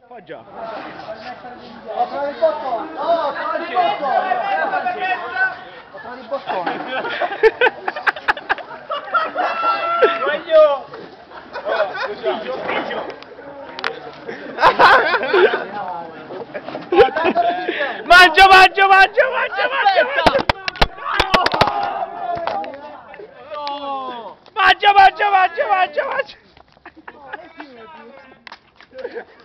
Poggia. Apri il bottone. No, apri il bottone. Apri il bottone. Voglio. Mangia. Mangia.